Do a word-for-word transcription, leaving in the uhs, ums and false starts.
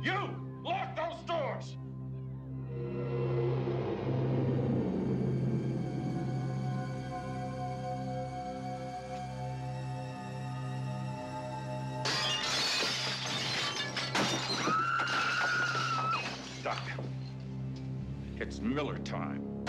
You! Lock those doors! Doctor, it's Miller time.